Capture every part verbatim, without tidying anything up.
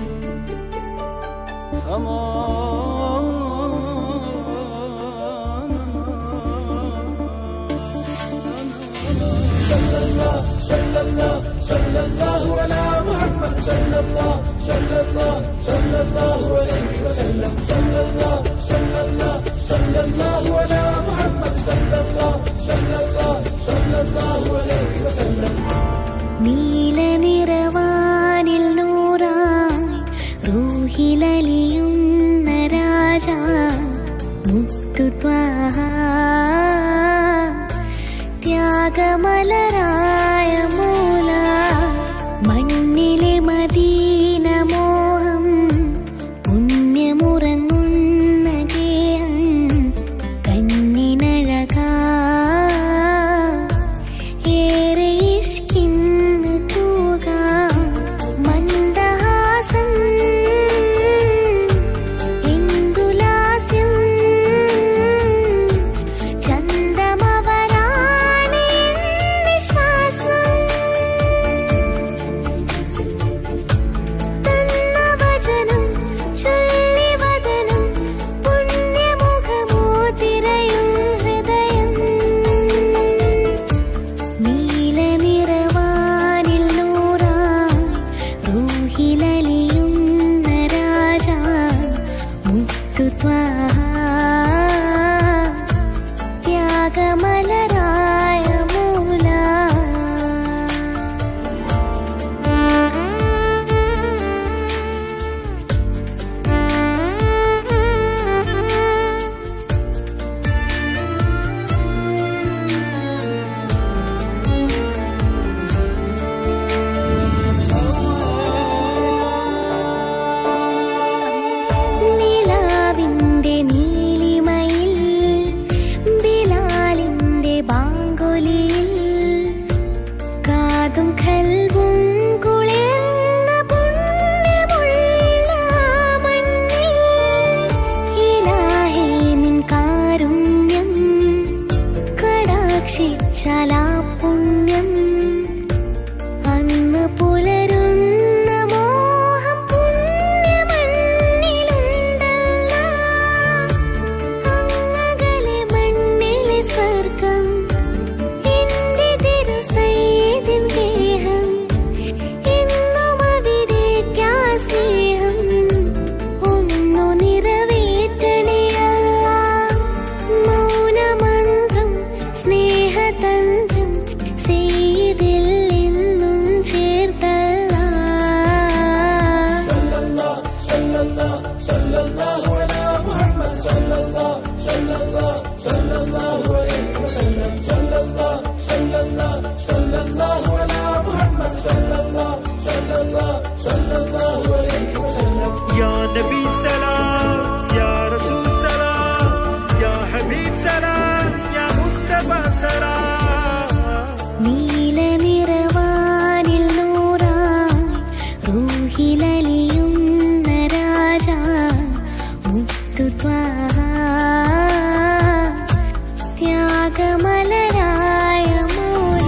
നീലനിറവാനിൽ നൂറായി റൂഹിലലിയുന്ന രാജ മുത്തു ത്വാഹ ത്യാഗമലരായ മൂല മണ്ണിലെ മദീന മോഹം പുണ്യമുറങ്ങുന്ന ഗേഹം കണ്ണിനഴകാ ഏറെ ഇഷ്കിന്ന് തൂക മന്ദഹാസം എന്തുലാസ്യം ചന്ദമവരാണി നിശ്വാസം തന്ന വചനം ചൊല്ലിവദനം പുണ്യമുഖമോ തിരയും ഹൃദയം നീലനിറവാനിൽ നൂറായി റൂഹിലലിയുന്ന രാജ മുത്തു ത്വാഹ ത്യാഗമലരായ മൂല നിലാവിന്റെ നീലിമയിൽ ബിലാലിന്റെ ബാങ്കുലിയിൽ കാതും കൽവും കുളിർന്ന പുണ്യമുള്ള മണ്ണിൽ ഇലാഹേ നിൻ കാരുണ്യം കടാക്ഷിച്ചാലാ പുണ്യം അന്ന് പുലരുന്ന മോഹം പുണ്യമണ്ണിലുണ്ടല്ലോ അങ്ങകലെ മണ്ണിലെ സ്വർഗം എന്റെ തിരുസയ്യിദിൻ ഗേഹം എന്നും അവിടേക്കാ സ്നേഹം ഒന്നു നിറവേറ്റണേ അല്ലാഹ് മൗനമന്ത്രം സ്നേഹതന്ത്രം സയ്യിദിൽ എന്നും ചേർത്തല്ലാ يا نبي سلام يا رسول سلام يا حبيب سلام يا مصطفى سلام നീലനിറവാനിൽ നൂറായി റൂഹിലലിയുന്ന രാജ മുത്തു ത്വാഹ ത്യാഗമലരായ മൂല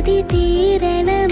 കൊതി തീരണമേ